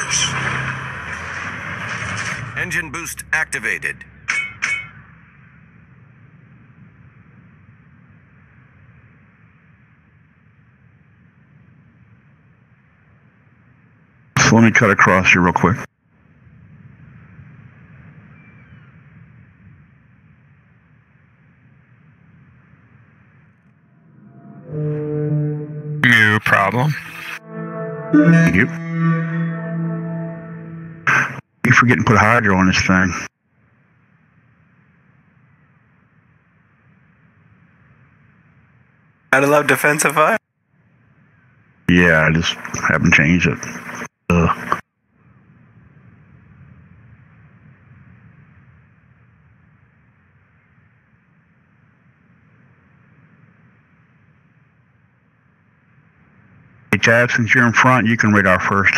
course. Engine boost activated. So let me cut across here real quick. No problem. Thank you. You forget to put hydro on this thing. Gotta love defensive fire. Yeah, I just haven't changed it. Hey, Chad, since you're in front, you can radar first.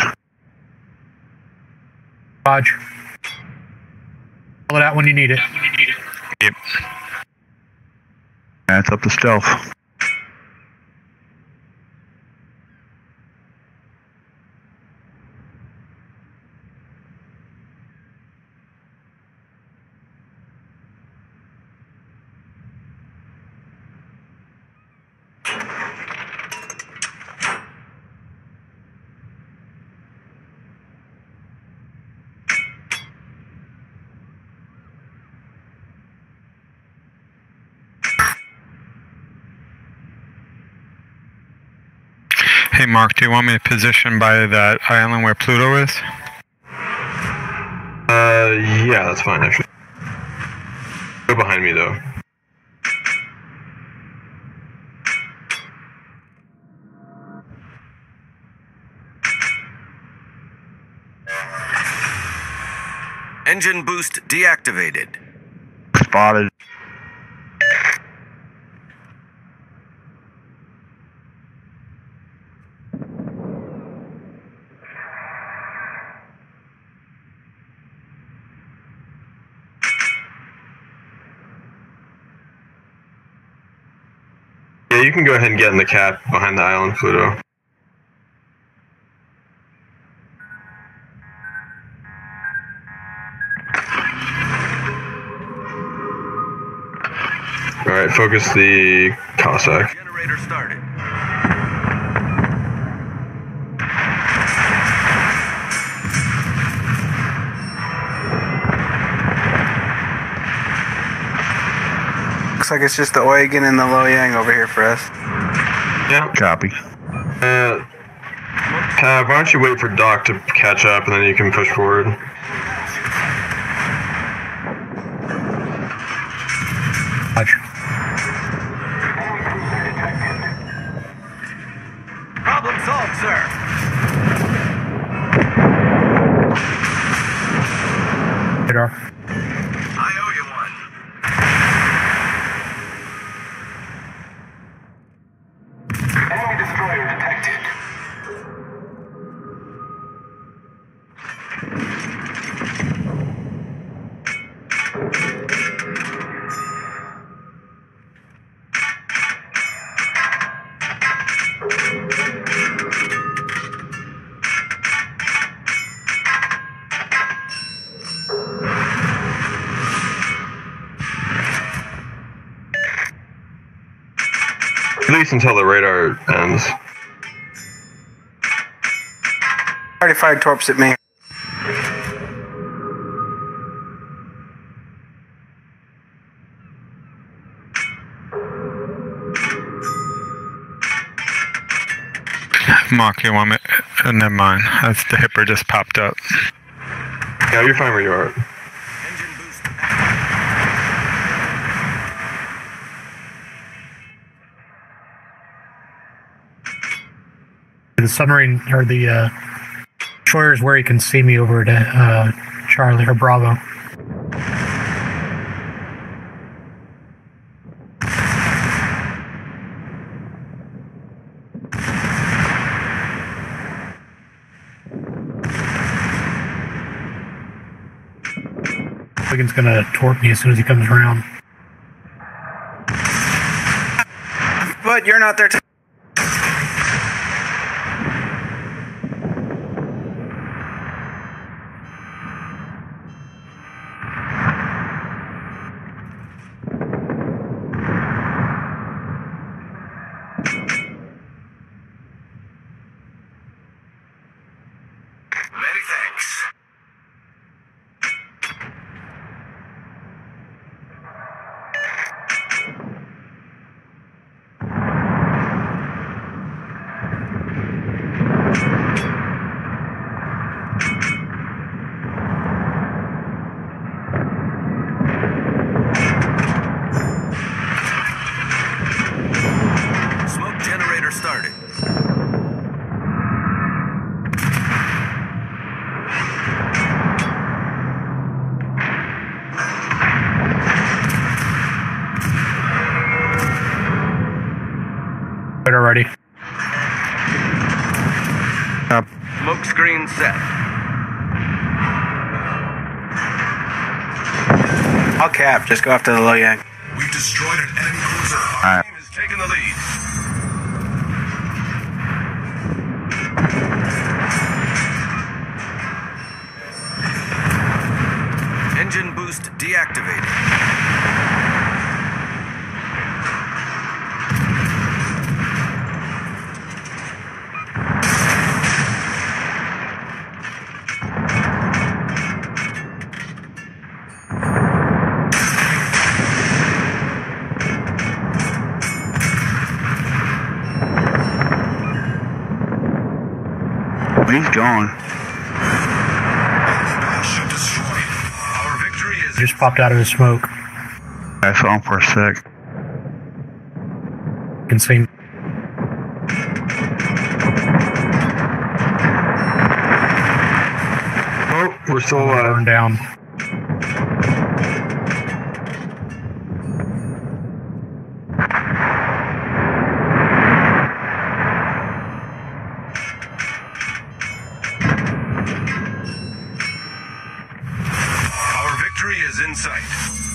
Roger. Pull it out when you need it. Yep. That's up to stealth. Hey, Mark, do you want me to position by that island where Pluto is? Yeah, that's fine, actually. Go behind me, though. Engine boost deactivated. Spotted. Yeah, you can go ahead and get in the cap behind the island, Pluto. Alright, focus the Cossack. Generator started. Looks like it's just the Oregon and the Loyang over here for us. Yeah. Copy. Why don't you wait for Doc to catch up and then you can push forward. Roger. Problem solved, sir. Radar. I owe you one. Enemy destroyer detected. At least until the radar ends. Already fired torps at me. Mark, you want me? Never mind. That's the hipper just popped up. Yeah, you're fine where you are. Engine boost activated. The submarine, or the destroyer is where he can see me over at Charlie or Bravo. Wiggins gonna torp me as soon as he comes around. But you're not there to... Good already. Smoke screen set. I'll cap. Just go after the Loyang. We've destroyed an enemy cruiser. Our Alright. team is taking the lead. Engine boost deactivated. He's gone. Battleship destroyed. Our victory is Just popped out of the smoke. I saw him for a sec. You can see. Oh, we're still alive. Burned down. our victory is in sight.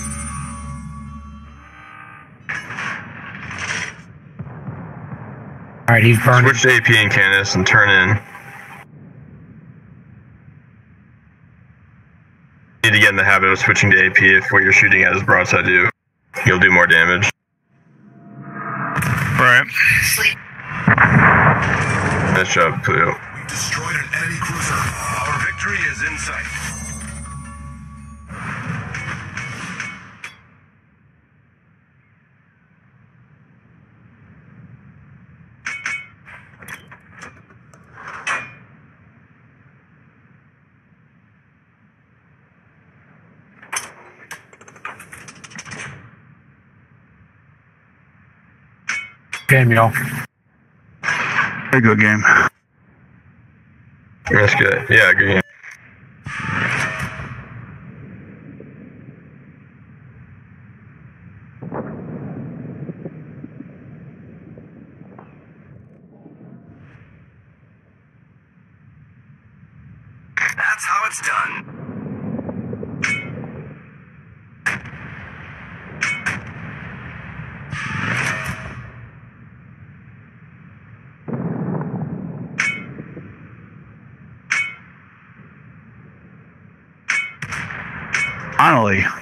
All right, he's burning. Switch to AP and Canis and turn in. You need to get in the habit of switching to AP if what you're shooting at is broadside to you. You'll do more damage. Right. Nice job, Cleo. We destroyed an enemy cruiser. Our victory is in sight. Game, y'all. Very good game. That's good. Yeah, good game. That's how it's done. Finally.